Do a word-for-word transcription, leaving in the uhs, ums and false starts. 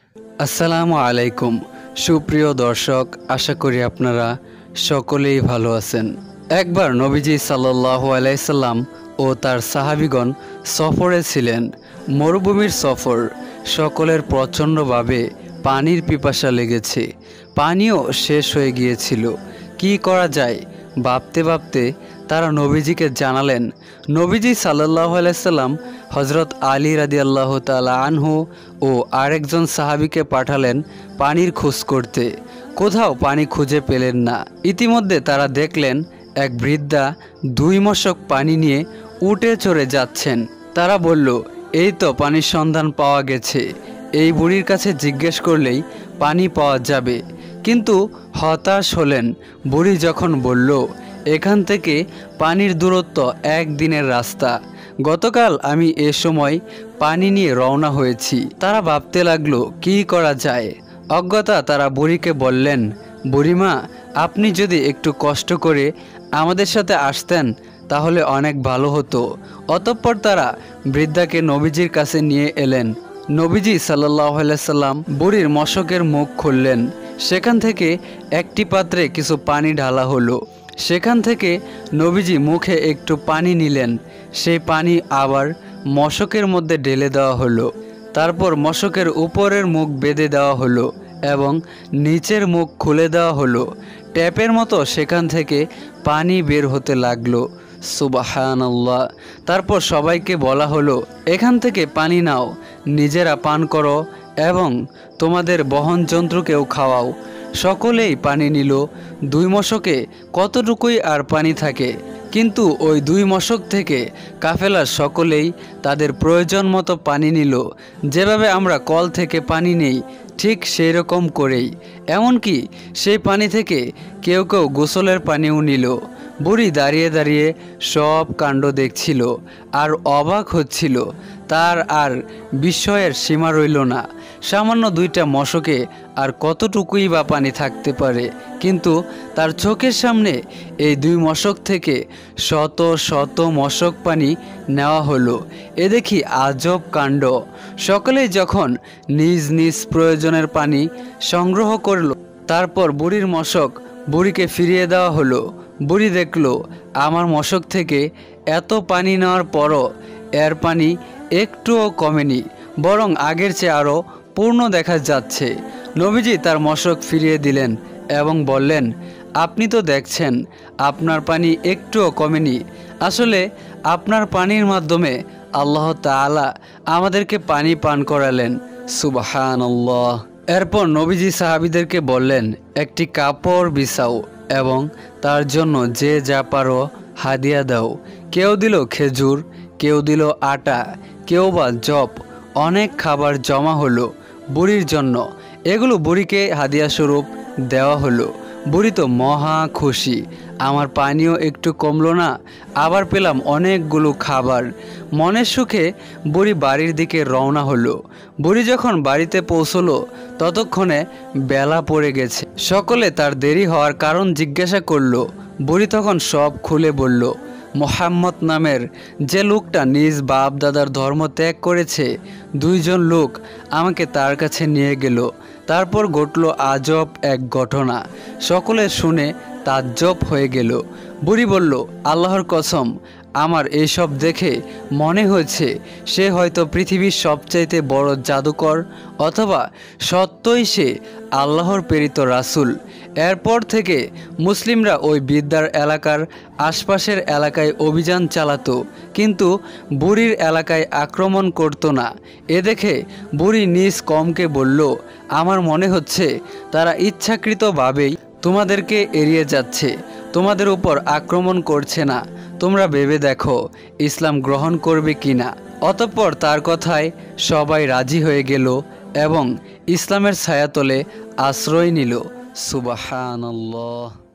আসসালামু আলাইকুম সুপ্রিয় দর্শক, আশা করি আপনারা সকলেই ভালো আছেন। একবার নবীজি সাল্লাল্লাহু আলাইহি সাল্লাম ও তার সাহাবীগণ সফরে ছিলেন। মরুভূমির সফর, সকলের প্রচণ্ডভাবে পানির পিপাসা লেগেছে। পানিও শেষ হয়ে গিয়েছিল। কি করা যায় ভাবতে ভাবতে তারা নবীজিকে জানালেন। নবীজি সাল্লাল্লাহু আলাইহি সাল্লাম হযরত আলী রাদিয়াল্লাহু তাআলা আনহু ও আরেকজন সাহাবীকে পাঠালেন পানির খোঁজ করতে। কোথাও পানি খুঁজে পেলেন না। ইতিমধ্যে তারা দেখলেন এক বৃদ্ধা দুই মশক পানি নিয়ে উটে চড়ে যাচ্ছেন। তারা বলল, এই তো পানির সন্ধান পাওয়া গেছে, এই বুড়ির কাছে জিজ্ঞেস করলেই পানি পাওয়া যাবে। কিন্তু হতাশ হলেন। বুড়ি যখন বলল, এখান থেকে পানির দূরত্ব একদিনের রাস্তা, গতকাল আমি এ সময় পানি নিয়ে রওনা হয়েছি। তারা ভাবতে লাগলো কী করা যায়। অজ্ঞতা তারা বুড়িকে বললেন, বুড়িমা, আপনি যদি একটু কষ্ট করে আমাদের সাথে আসতেন তাহলে অনেক ভালো হতো। অতঃপর তারা বৃদ্ধাকে নবীজির কাছে নিয়ে এলেন। নবীজি সাল্লাল্লাহু আলাইহি সাল্লাম বুড়ির মশকের মুখ খুললেন। সেখান থেকে একটি পাত্রে কিছু পানি ঢালা হলো। সেখান থেকে নবীজি মুখে একটু পানি নিলেন। সেই পানি আবার মশকের মধ্যে ঢেলে দেওয়া হলো। তারপর মশকের উপরের মুখ বেঁধে দেওয়া হলো এবং নিচের মুখ খুলে দেওয়া হলো। ট্যাপের মতো সেখান থেকে পানি বের হতে লাগলো। সুবহানাল্লাহ। তারপর সবাইকে বলা হলো, এখান থেকে পানি নাও, নিজেরা পান করো এবং তোমাদের বহন যন্ত্রকেও খাওয়াও। সকলেই পানি নিল। দুই মশকে কতটুকুই আর পানি থাকে, কিন্তু ওই দুই মশক থেকে কাফেলার সকলেই তাদের প্রয়োজন মতো পানি নিল। যেভাবে আমরা কল থেকে পানি নেই ঠিক সেই রকম করেই। এমনকি সেই পানি থেকে কেউ কেউ গোসলের পানিও নিল। বুড়ি দাঁড়িয়ে দাঁড়িয়ে সব কাণ্ড দেখছিল আর অবাক হচ্ছিল। তার আর বিস্ময়ের সীমা রইল না। সামান্য দুইটা মশকে আর কতটুকুই বা পানি থাকতে পারে, কিন্তু তার চোখের সামনে এই দুই মশক থেকে শত শত মশক পানি নেওয়া হলো। এ দেখি আজব কাণ্ড। সকলেই যখন নিজ নিজ প্রয়োজনের পানি সংগ্রহ করল, তারপর বুড়ির মশক বুড়িকে ফিরিয়ে দেওয়া হলো। বুড়ি দেখল, আমার মশক থেকে এত পানি নেওয়ার পরও এর পানি একটুও কমেনি, বরং আগের চেয়ে আরও পূর্ণ দেখা যাচ্ছে। নবীজি তার মশক ফিরিয়ে দিলেন এবং বললেন, আপনি তো দেখছেন আপনার পানি একটুও কমেনি। আসলে আপনার পানির মাধ্যমে আল্লাহ তাআলা আমাদেরকে পানি পান করালেন। সুবহানাল্লাহ। এরপর নবীজি সাহাবীদেরকে বললেন, একটি কাপড় বিছাও এবং তার জন্য যে যা পারো হাদিয়া দাও। কেউ দিল খেজুর, কেউ দিল আটা, কেউ বা জব। অনেক খাবার জমা হলো বুড়ির জন্য। এগুলো বুড়িকে হাদিয়া স্বরূপ দেওয়া হলো। বুড়ি তো মহা খুশি, আমার পানিও একটু কমলো না, আবার পেলাম অনেকগুলো খাবার। মনের সুখে বুড়ি বাড়ির দিকে রওনা হলো। বুড়ি যখন বাড়িতে পৌঁছলো ততক্ষণে বেলা পড়ে গেছে। সকলে তার দেরি হওয়ার কারণ জিজ্ঞাসা করলো। বুড়ি তখন সব খুলে বলল, মোহাম্মদ নামের যে লোকটা নিজ বাপ দাদার ধর্ম ত্যাগ করেছে, দুইজন লোক আমাকে তার কাছে নিয়ে গেল। তারপর ঘটল আজব এক ঘটনা। সকলে শুনে তাজ্জব হয়ে গেল। বুড়ি বলল, আল্লাহর কসম, আমার এইসব দেখে মনে হয়েছে সে হয়তো পৃথিবীর সবচাইতে বড় জাদুকর, অথবা সত্যই সে আল্লাহর প্রেরিত রাসূল। এরপর থেকে মুসলিমরা ওই বিদ্যার এলাকার আশপাশের এলাকায় অভিযান চালাতো, কিন্তু বুড়ির এলাকায় আক্রমণ করতো না। এ দেখে বুড়ি নিজ কমকে বলল, আমার মনে হচ্ছে তারা ইচ্ছাকৃতভাবেই তোমাদেরকে এড়িয়ে যাচ্ছে, তোমাদের উপর আক্রমণ করছে না। তোমরা ভেবে দেখো ইসলাম গ্রহণ করবে কিনা। অতঃপর তার কথায় সবাই রাজি হয়ে গেল এবং ইসলামের ছায়াতলে আশ্রয় নিল। সুবহানাল্লাহ।